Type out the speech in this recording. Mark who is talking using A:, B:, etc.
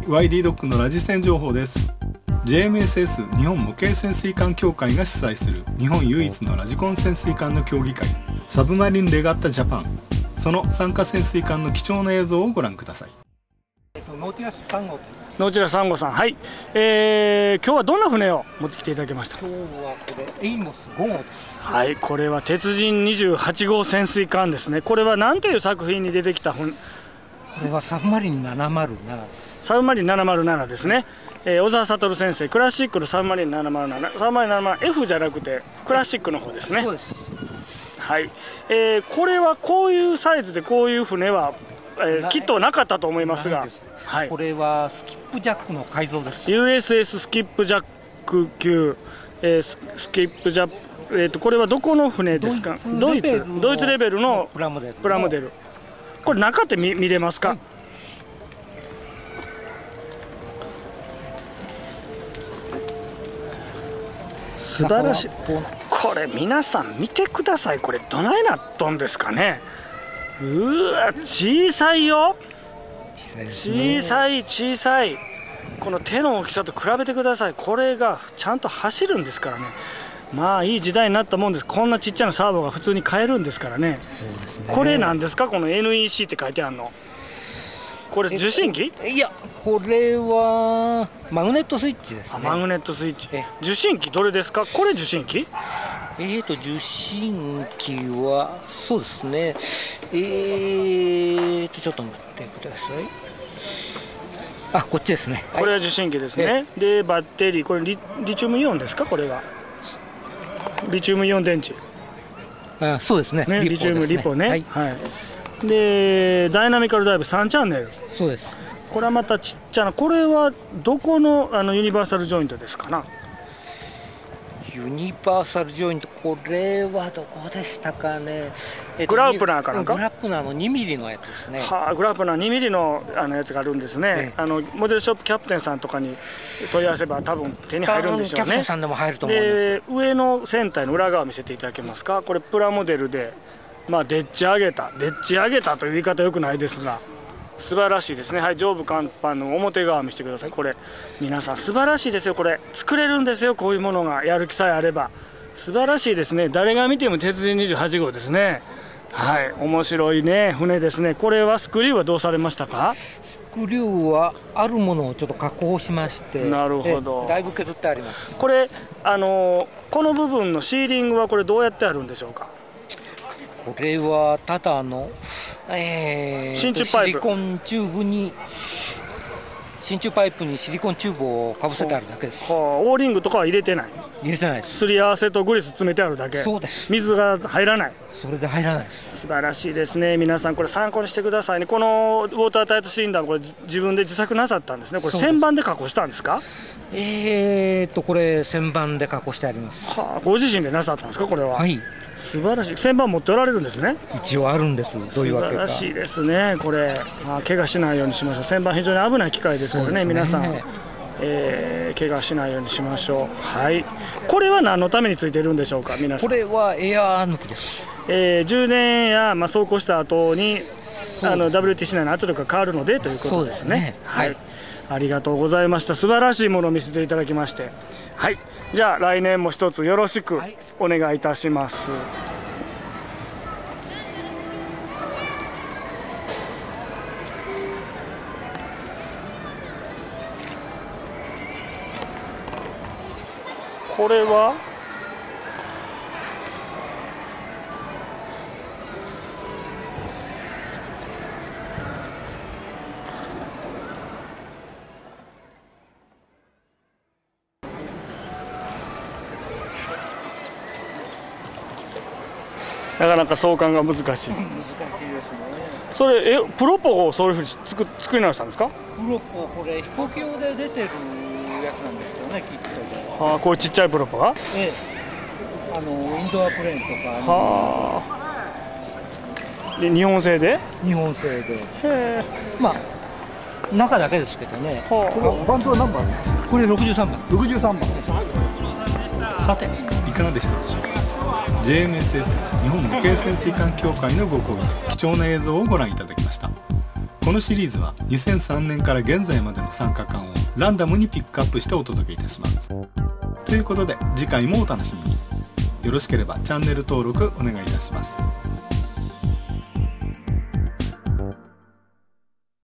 A: YD ドックのラジセン情報です。 JMSS 日本模型潜水艦協会が主催する日本唯一のラジコン潜水艦の競技会、サブマリンレガッタジャパン、その参加潜水艦の貴重な映像をご覧ください。
B: ノーティラス3号。
C: ノーティラス3号さん、はい、今日はどんな船を持ってきていただきました？
B: 今日はこれエイモス5号です。
C: はい、これは鉄人28号潜水艦ですね。これは何という作品に出てきた船？
B: これはサブマリン707です。
C: サブマリン707ですね。小沢悟先生、クラシックのサブマリン707、サブマリン707 F じゃなくてクラシックの方ですね。
B: そうです。
C: はい、これはこういうサイズでこういう船は、きっとなかったと思いますが、はい、
B: これはスキップジャックの改造です。
C: USS スキップジャック級、スキップジャック、これはどこの船ですか？ドイツレベルのプラモデル。これ中って見れますか？はい、素晴らしい。これ皆さん見てください。これどないなっとんですかね。うわ、小さいよ。小さい。この手の大きさと比べてください。これがちゃんと走るんですからね。まあいい時代になったもんです。こんなちっちゃなサーボが普通に買えるんですからね。
B: そうですね。
C: これなんですか、この NEC って書いてあるの。これ受信機？
B: いや、これはマグネットスイッチですね。
C: マグネットスイッチ。受信機どれですか？これ受信機？
B: 受信機はそうですね。ちょっと待ってください。あ、こっちですね。
C: これは受信機ですね。で、バッテリー、これリチウムイオンですか？これはリチウムイオン電池。
B: あ、そうですね。
C: リチウムリポね。はい。で、ダイナミカルダイブ3チャンネル。
B: そうです。
C: これはまたちっちゃな、これはどこのユニバーサルジョイントですかな？
B: ユニバーサルジョイント、これはどこでしたかね。
C: グラップナーかなんか？
B: グラップナーの2ミリのやつですね。
C: はあ、グラップナー2ミリのやつがあるんですね。モデルショップキャプテンさんとかに問い合わせば多分手に入るんでしょうね。
B: キャプテンさんでも入ると思います。
C: で、上の船体の裏側を見せていただけますか？これプラモデルで、まあでっち上げたという言い方よくないですが、素晴らしいですね。はい、上部甲板の表側見せてください。これ皆さん素晴らしいですよ。これ作れるんですよ。こういうものがやる気さえあれば素晴らしいですね。誰が見ても鉄人28号ですね。はい、面白いね船ですね。これはスクリューはどうされましたか？
B: スクリューはあるものをちょっと加工しまして、
C: なるほど、
B: だいぶ削ってあります。
C: これこの部分のシーリングはこれどうやってあるんでしょうか？
B: これはただの、
C: 真鍮パイプ、
B: シリコンチューブに真鍮パイプにシリコンチューブをかぶせてあるだけです。
C: オーリングとかは入れてない？
B: 入れてないです。
C: すり合わせとグリス詰めてあるだけ。
B: そうです。
C: 水が入らない。
B: それで入らないです。
C: 素晴らしいですね。皆さんこれ参考にしてくださいね。このウォータータイトシリンダー、これ自分で自作なさったんですね。これ旋盤で加工したんですか？
B: これ旋盤で加工してあります。
C: はあ、ご自身でなさったんですか？これは。
B: はい。
C: 素晴らしい。旋盤持っておられるんですね。
B: 一応あるんです。どういうわけか。
C: 素晴らしいですね。これ、怪我しないようにしましょう。旋盤非常に危ない機械ですからね。皆さん、怪我しないようにしましょう。はい。これは何のためについているんでしょうか、皆さん。
B: これはエアー抜きです。
C: 充電や走行した後にWTC 内の圧力が変わるのでということですね。はい。ありがとうございました。素晴らしいものを見せていただきまして、はい。じゃあ来年も一つよろしくお願いいたします。これはなかなか相関が難しい。難しいですね。それプロポをそういうふうに作り直したんですか？
B: プロポ、これ飛行機用で出てるやつなんですけどね、きっと。
C: ああ、こういうちっちゃいプロポが？
B: インドアプレーンとか。
C: はあ。で、日本製で？
B: 日本製で。
C: へえ。
B: まあ中だけですけどね。
A: バンドは何番？
B: これ63番。
A: 63番。さて、いかがでしたでしょうか。JMSS 日本模型潜水艦協会のご講義で貴重な映像をご覧いただきました。 このシリーズは2003年から現在までの参加館をランダムにピックアップしてお届けいたします。ということで次回もお楽しみに。よろしければチャンネル登録お願いいたします。